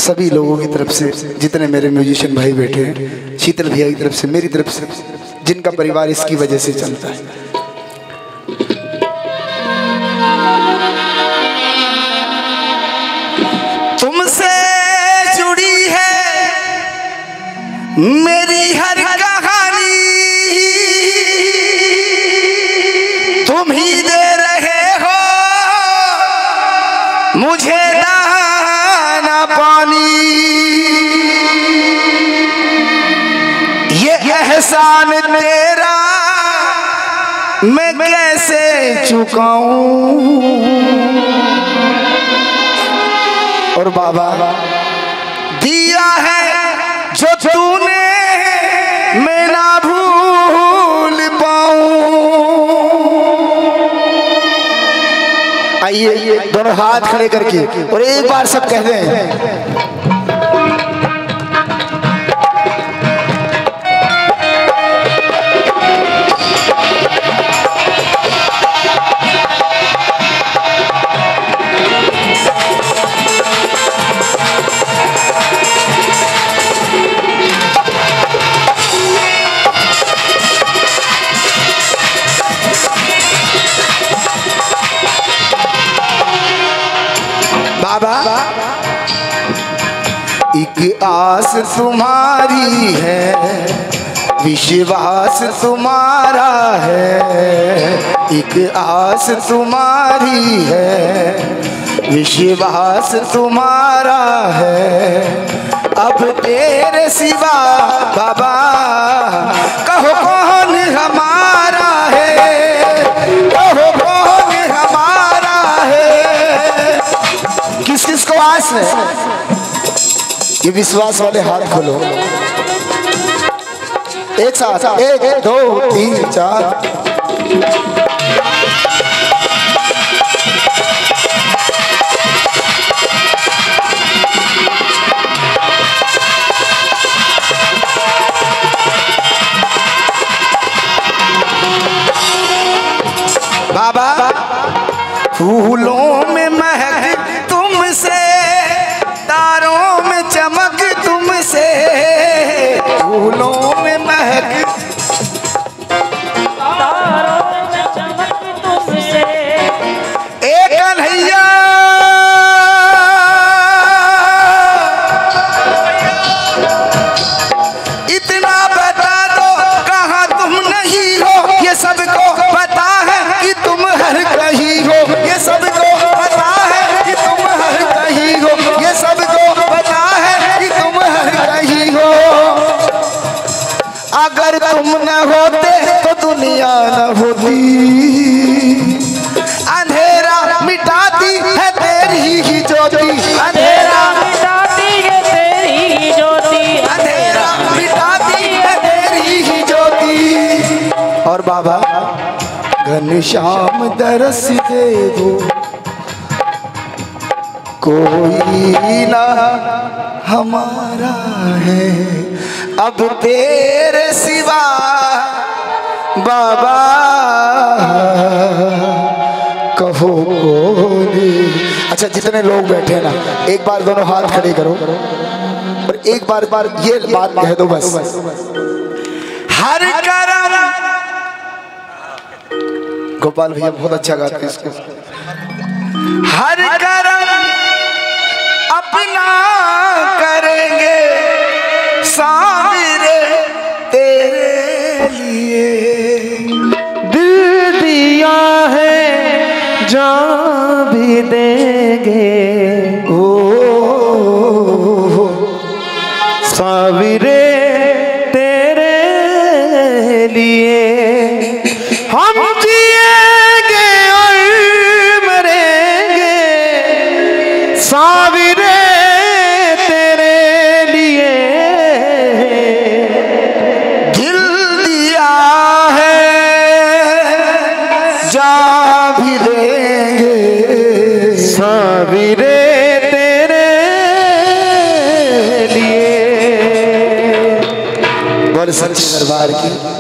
सभी लोगों की तरफ से, जितने मेरे म्यूजिशियन भाई बैठे हैं, शीतल भैया की तरफ से, मेरी तरफ से, जिनका परिवार इसकी वजह से चलता है। तुमसे जुड़ी है मेरी हर कहानी, तुम ही दे रहे हो मुझे दाना पानी। ये एहसान तेरा मैं कैसे चुकाऊं। और बाबा दिया है जो तूने मैं ना भूल पाऊं। आइए दोनों हाथ खड़े करके और एक बार सब कहते हैं। बाबा एक आस तुम्हारी है, विश्वास तुम्हारा है। एक आस तुम्हारी है, विश्वास तुम्हारा है। अब तेरे सिवा बाबा कहो कौन हमारा है, कहो कौन हमारा है। किस किस को आस है? ये विश्वास वाले हाथ खोलो एक साथ, 1 2 3 4। बाबा फूलों में महक तुमसे, तारों में चमक तुमसे, फूलों में महक तारों में चमक तुमसे। एक कन्हैया इतना बता दो कहाँ तुम नहीं हो, ये सबको पता है कि तुम हर कहीं हो। ये सबको पता है कि तुम हर कहीं हो, ये सबको पता है कि तुम हर कहीं हो। अगर तुम न होते तो दुनिया न होती। अंधेरा मिटाती है तेरी ही ज्योति, अंधेरा मिटाती है तेरी ही ज्योति, अंधेरा मिटाती है तेरी ही ज्योति। और बाबा घनश्याम दरस दे दो, कोई ना हमारा है अब तेरे सिवा बाबा कहो कौन। अच्छा जितने लोग बैठे हैं ना, एक बार दोनों हाथ खड़े करो और एक बार ये बात कह दो बस। हर करम, गोपाल भैया बहुत अच्छा गाते हैं इसको। हर करम अपना करेंगे सामने तेरे लिए। दिल दिया है जान भी देंगे ओ साविरे तेरे लिए। हम जिएंगे और मरेंगे साविरे तेरे लिए। दिल दिया है जा भी देंगे साविरे तेरे लिए। बोल सच्चे दरबार की।